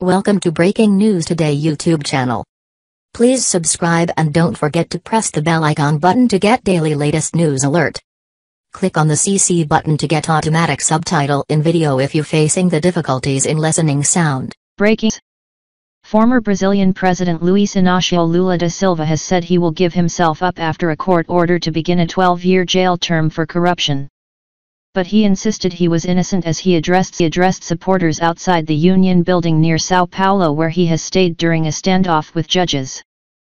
Welcome to Breaking News Today YouTube channel. Please subscribe and don't forget to press the bell icon button to get daily latest news alert. Click on the CC button to get automatic subtitle in video if you're facing the difficulties in listening sound. Breaking. Former Brazilian President Luiz Inácio Lula da Silva has said he will give himself up after a court order to begin a 12-year jail term for corruption. But he insisted he was innocent as he addressed supporters outside the Union building near São Paulo, where he has stayed during a standoff with judges.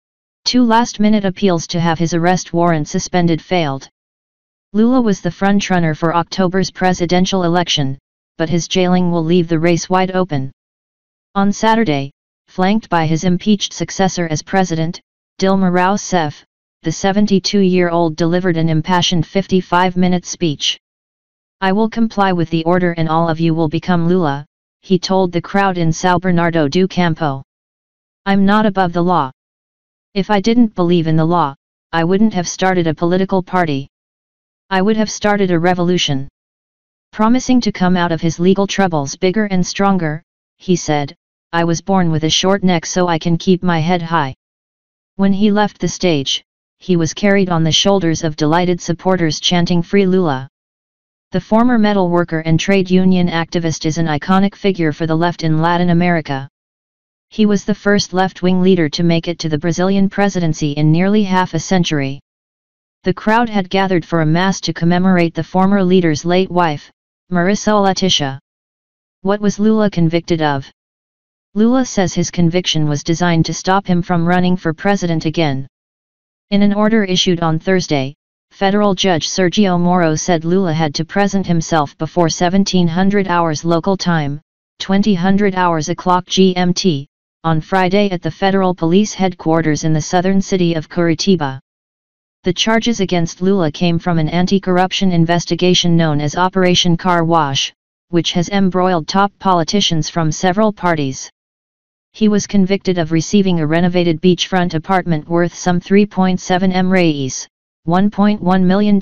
2 last-minute appeals to have his arrest warrant suspended failed. Lula was the frontrunner for October's presidential election, but his jailing will leave the race wide open. On Saturday, flanked by his impeached successor as president, Dilma Rousseff, the 72-year-old delivered an impassioned 55-minute speech. "I will comply with the order and all of you will become Lula," he told the crowd in São Bernardo do Campo. "I'm not above the law. If I didn't believe in the law, I wouldn't have started a political party. I would have started a revolution." Promising to come out of his legal troubles bigger and stronger, he said, "I was born with a short neck so I can keep my head high." When he left the stage, he was carried on the shoulders of delighted supporters chanting "Free Lula." The former metal worker and trade union activist is an iconic figure for the left in Latin America. He was the first left-wing leader to make it to the Brazilian presidency in nearly half a century. The crowd had gathered for a mass to commemorate the former leader's late wife, Marisol Leticia. What was Lula convicted of? Lula says his conviction was designed to stop him from running for president again. In an order issued on Thursday, Federal Judge Sergio Moro said Lula had to present himself before 1700 hours local time, 2000 hours o'clock GMT, on Friday at the Federal Police Headquarters in the southern city of Curitiba. The charges against Lula came from an anti-corruption investigation known as Operation Car Wash, which has embroiled top politicians from several parties. He was convicted of receiving a renovated beachfront apartment worth some 3.7 M, $1.1 million,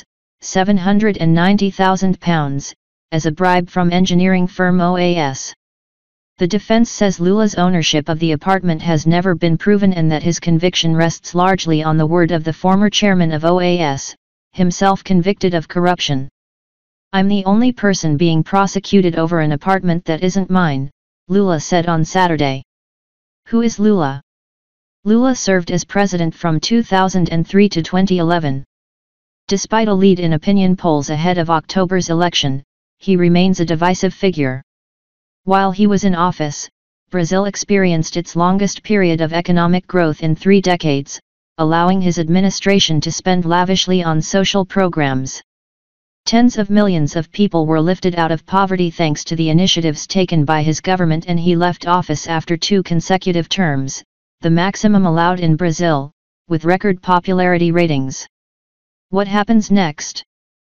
£790,000, as a bribe from engineering firm OAS. The defense says Lula's ownership of the apartment has never been proven and that his conviction rests largely on the word of the former chairman of OAS, himself convicted of corruption. "I'm the only person being prosecuted over an apartment that isn't mine," Lula said on Saturday. Who is Lula? Lula served as president from 2003 to 2011. Despite a lead in opinion polls ahead of October's election, he remains a divisive figure. While he was in office, Brazil experienced its longest period of economic growth in 3 decades, allowing his administration to spend lavishly on social programs. Tens of millions of people were lifted out of poverty thanks to the initiatives taken by his government, and he left office after 2 consecutive terms, the maximum allowed in Brazil, with record popularity ratings. What happens next?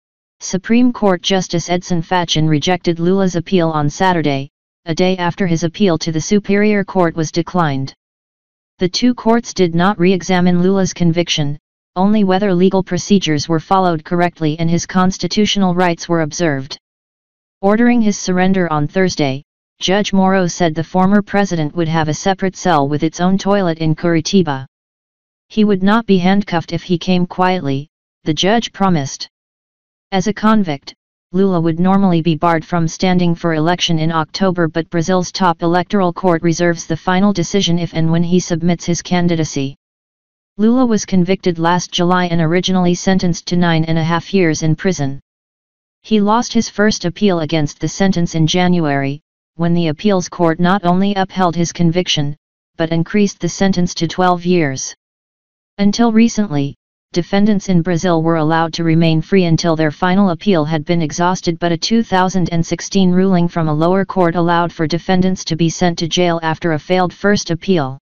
Supreme Court Justice Edson Fachin rejected Lula's appeal on Saturday, a day after his appeal to the Superior Court was declined. The 2 courts did not re-examine Lula's conviction, only whether legal procedures were followed correctly and his constitutional rights were observed. Ordering his surrender on Thursday, Judge Moro said the former president would have a separate cell with its own toilet in Curitiba. He would not be handcuffed if he came quietly, the judge promised. As a convict, Lula would normally be barred from standing for election in October, but Brazil's top electoral court reserves the final decision if and when he submits his candidacy. Lula was convicted last July and originally sentenced to 9.5 years in prison. He lost his first appeal against the sentence in January, when the appeals court not only upheld his conviction, but increased the sentence to 12 years. Until recently, defendants in Brazil were allowed to remain free until their final appeal had been exhausted, but a 2016 ruling from a lower court allowed for defendants to be sent to jail after a failed first appeal.